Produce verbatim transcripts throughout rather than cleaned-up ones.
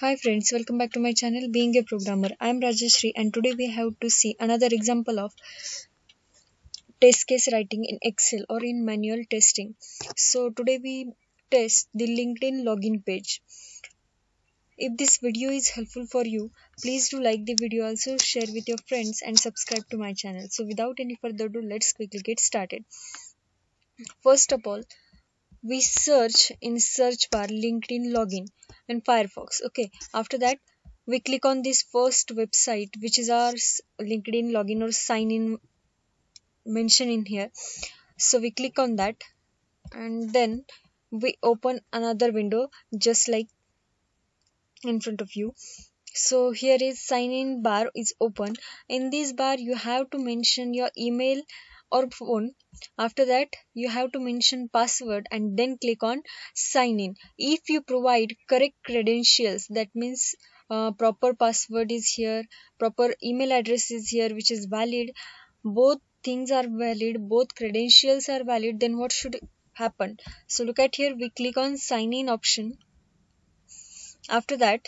Hi friends, welcome back to my channel Being a Programmer. I am Rajeshri and today we have to see another example of test case writing in Excel or in manual testing. So today we test the Linkdin login page. If this video is helpful for you, please do like the video, also share with your friends and subscribe to my channel. So without any further ado, let's quickly get started. First of all, we search in search bar LinkedIn login in Firefox. Okay, after that we click on this first website which is our LinkedIn login or sign in mentioned in here. So we click on that and then we open another window just like in front of you. So here is sign in bar is open. In this bar you have to mention your email or phone. After that you have to mention password and then click on sign in. If you provide correct credentials, that means uh, proper password is here, proper email address is here which is valid, both things are valid, both credentials are valid, then what should happen? So look at here, we click on sign in option. After that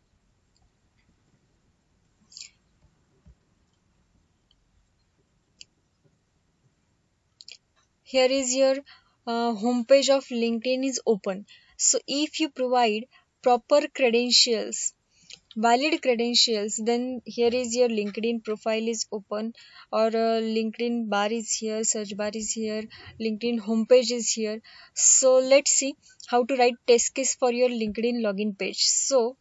here is your uh, homepage of LinkedIn is open. So if you provide proper credentials, valid credentials, then here is your LinkedIn profile is open, or uh, LinkedIn bar is here, search bar is here, LinkedIn homepage is here. So let's see how to write test case for your LinkedIn login page. So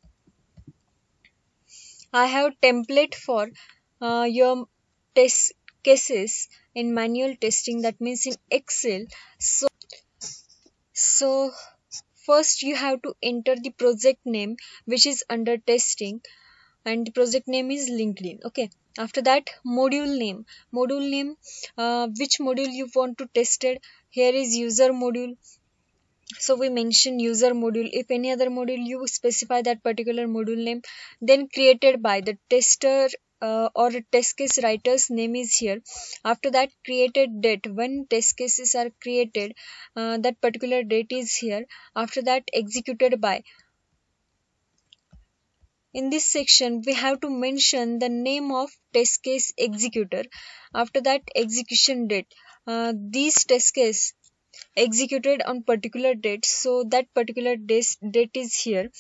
I have template for uh, your test cases in manual testing, that means in Excel. So so first you have to enter the project name which is under testing, and the project name is LinkedIn. Okay, after that module name, module name uh, which module you want to test it. Here is user module, so we mention user module. If any other module you specify that particular module name, then created by the tester uh, or test case writer's name is here. After that created date, when test cases are created, uh, that particular date is here. After that executed by, in this section we have to mention the name of test case executor. After that execution date, uh, these test case executed on particular date, so that particular date, date is here.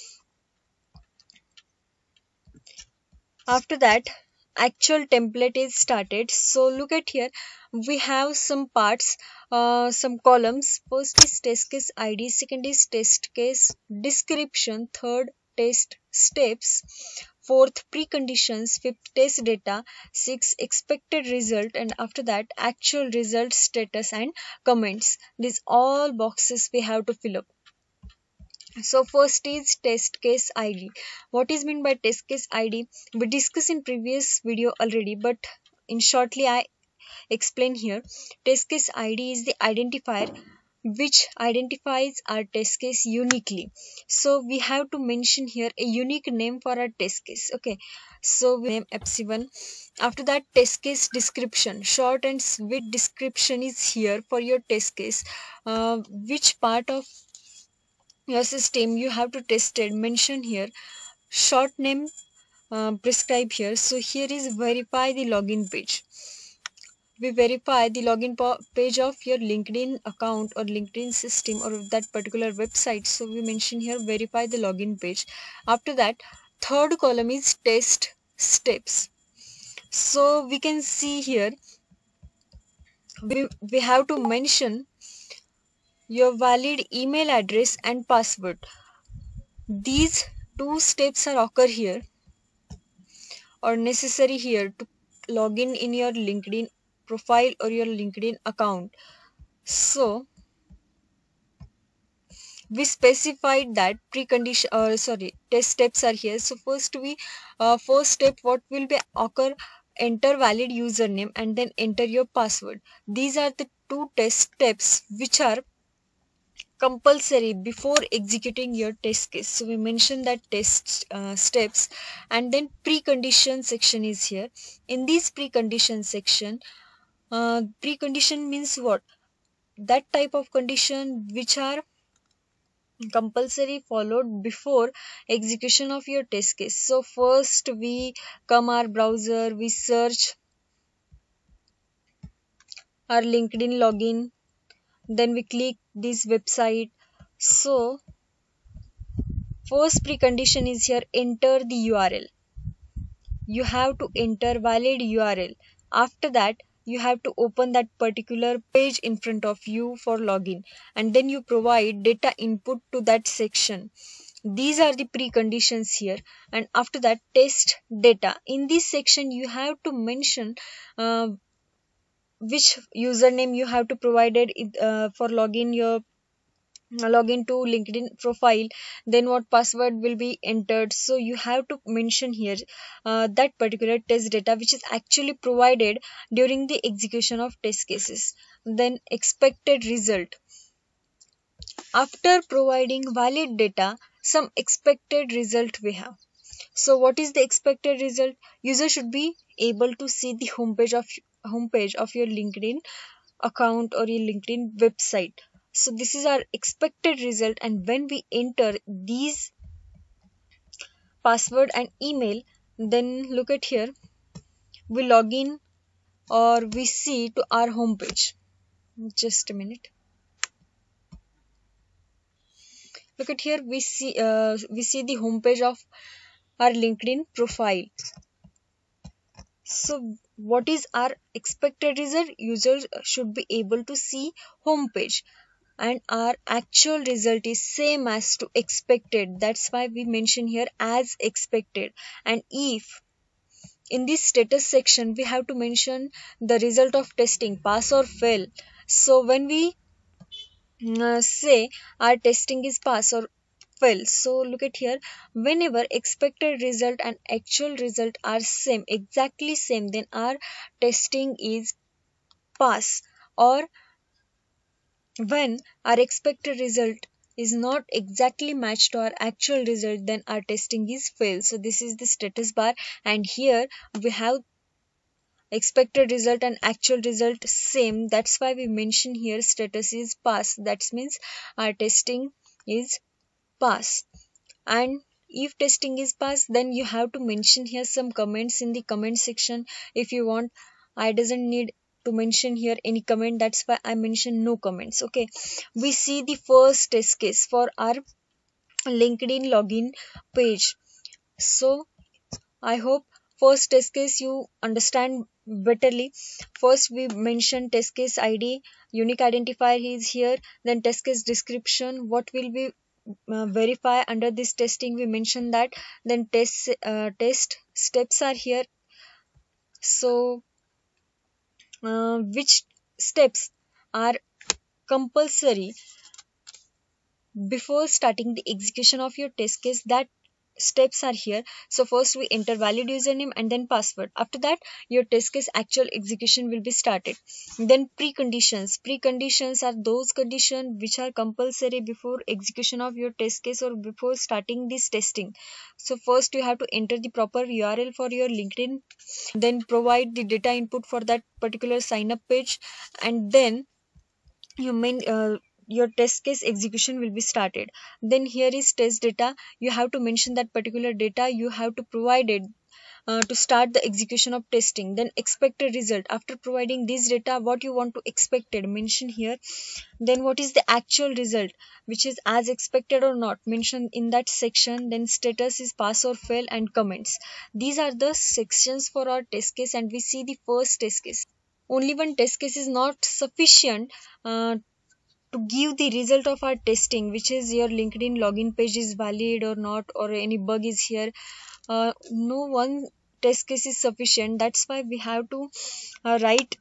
After that actual template is started. So look at here, we have some parts, uh, some columns. First is test case id, second is test case description, third test steps, fourth preconditions, fifth test data, six expected result, and after that actual result status and comments. These all boxes we have to fill up. So first is test case id. What is meant by test case id? We discussed in previous video already, but in shortly I explain here. Test case id is the identifier which identifies our test case uniquely. So we have to mention here a unique name for our test case. Okay, so we name F C one. After that test case description, short and sweet description is here for your test case. Uh, which part of your system you have to test it, mention here. Short name uh, prescribe here. So here is verify the login page. We verify the login page of your LinkedIn account or LinkedIn system or that particular website. So we mention here verify the login page. After that third column is test steps. So we can see here we, we have to mention your valid email address and password. These two steps are occur here or necessary here to log in in your LinkedIn profile or your LinkedIn account. So we specified that precondition uh, sorry test steps are here. So first we uh, first step what will be occur, enter valid username and then enter your password. These are the two test steps which are compulsory before executing your test case. So we mentioned that test uh, steps, and then precondition section is here. In this precondition section, uh, precondition means what? That type of condition which are compulsory followed before execution of your test case. So first we come our browser, we search our LinkedIn login, then we click this website. So first precondition is here, enter the U R L. You have to enter valid U R L. After that, you have to open that particular page in front of you for login, and then you provide data input to that section. These are the preconditions here. And after that, test data. In this section, you have to mention uh, which username you have to provide it uh, for login your login to LinkedIn profile, then what password will be entered. So you have to mention here uh, that particular test data which is actually provided during the execution of test cases. Then expected result. After providing valid data, some expected result we have. So what is the expected result? User should be able to see the homepage of homepage of your LinkedIn account or your LinkedIn website. So this is our expected result, and when we enter these password and email, then look at here, we log in or we see to our homepage. Just a minute. Look at here, we see uh, we see the homepage of our LinkedIn profile. So what is our expected result? Users should be able to see homepage, and our actual result is same as to expected. That's why we mention here as expected. And if in this status section we have to mention the result of testing, pass or fail. So when we uh, say our testing is pass or fail, so look at here, whenever expected result and actual result are same, exactly same, then our testing is pass. Or when our expected result is not exactly matched to our actual result, then our testing is fail. So this is the status bar, and here we have expected result and actual result same. That's why we mention here status is pass. That means our testing is pass. And if testing is pass, then you have to mention here some comments in the comment section if you want. I doesn't need to mention here any comment, that's why I mention no comments. Okay, we see the first test case for our LinkedIn login page. So I hope first test case you understand betterly. First we mention test case I D, unique identifier is here, then test case description, what will be uh, verify under this testing, we mention that. Then test uh, test steps are here. So uh, which steps are compulsory before starting the execution of your test case, that steps are here. So first we enter valid username and then password. After that your test case actual execution will be started. Then preconditions. Preconditions are those conditions which are compulsory before execution of your test case or before starting this testing. So first you have to enter the proper U R L for your LinkedIn, then provide the data input for that particular sign up page, and then you mean uh, your test case execution will be started. Then here is test data, you have to mention that particular data you have to provide it uh, to start the execution of testing. Then expected result, after providing this data what you want to expected mention here. Then what is the actual result which is as expected or not, mention in that section. Then status is pass or fail, and comments. These are the sections for our test case, and we see the first test case. Only one test case is not sufficient uh, to give the result of our testing, which is your LinkedIn login page is valid or not, or any bug is here. Uh, no one test case is sufficient. That's why we have to uh, write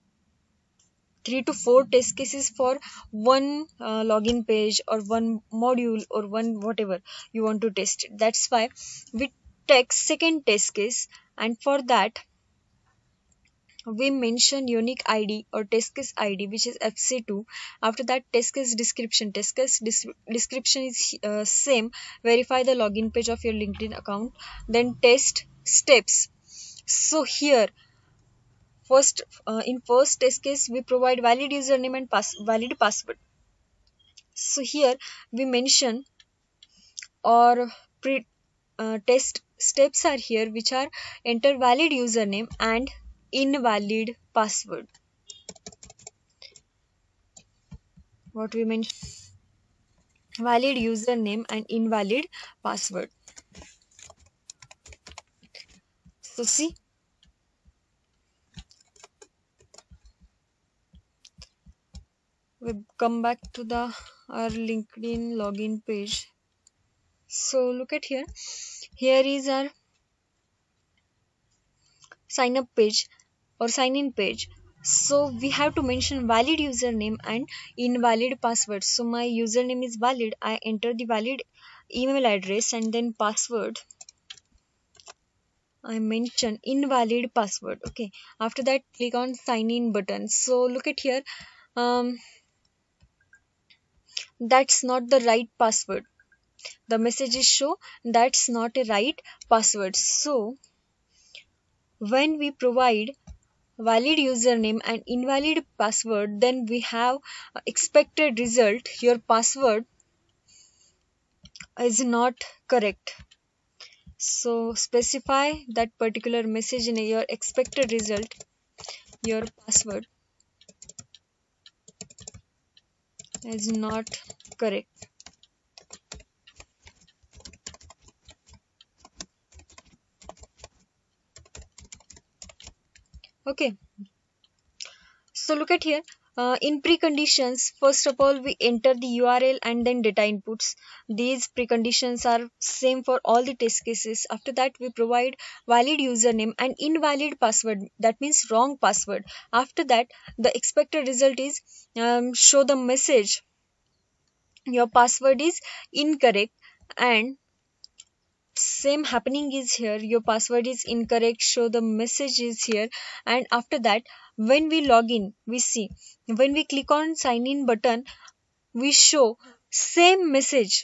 three to four test cases for one uh, login page or one module or one whatever you want to test it. That's why we take second test case, and for that we mention unique I D or test case I D, which is F C two. After that, test case description. Test case description is uh, same. Verify the login page of your LinkedIn account. Then test steps. So here, first uh, in first test case, we provide valid username and pass valid password. So here we mention or pre uh, test steps are here, which are enter valid username and invalid password. What we mention, valid username and invalid password. So see, we come back to the our LinkedIn login page. So look at here. Here is our sign up page or sign in page. So we have to mention valid username and invalid password. So my username is valid. I enter the valid email address, and then password I mention invalid password. Okay. After that, click on sign in button. So look at here. Um, that's not the right password. The messages show that's not a right password. So when we provide valid username and invalid password, then we have expected result. Your password is not correct. So specify that particular message in your expected result. Your password is not correct. Okay. So look at here. Uh, in preconditions, first of all, we enter the U R L and then data inputs. These preconditions are same for all the test cases. After that, we provide valid username and invalid password. That means wrong password. After that, the expected result is um, show the message. Your password is incorrect, and same happening is here. Your password is incorrect, show the message is here. And after that, when we log in, we see when we click on sign in button, we show same message.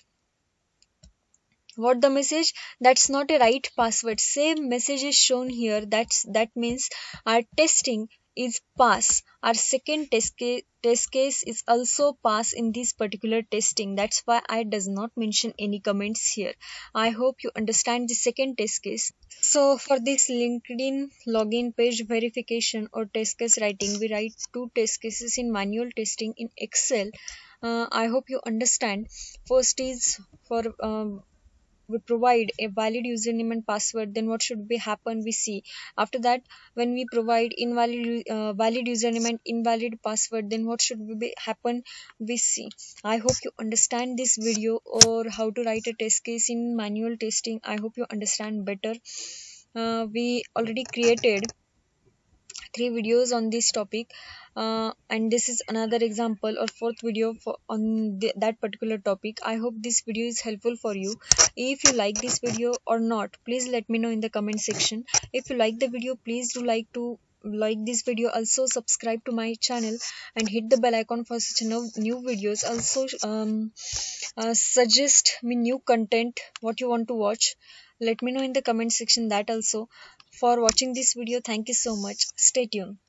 What the message? That's not a right password. Same message is shown here. That's that means our testing is pass. Our second test case, test case is also pass in this particular testing. That's why I does not mention any comments here. I hope you understand the second test case. So for this LinkedIn login page verification or test case writing, we write two test cases in manual testing in Excel. Uh, I hope you understand. First is for um, we provide a valid username and password, then what should be happen we see. After that, when we provide invalid uh, valid username and invalid password, then what should be happen we see. I hope you understand this video or how to write a test case in manual testing. I hope you understand better. Uh, we already created three videos on this topic, uh, and this is another example or fourth video for on the, that particular topic. I hope this video is helpful for you. If you like this video or not, please let me know in the comment section. If you like the video, please do like to like this video. Also subscribe to my channel and hit the bell icon for such no, new videos. Also um, uh, suggest me new content what you want to watch. Let me know in the comment section that also. For watching this video, thank you so much. Stay tuned.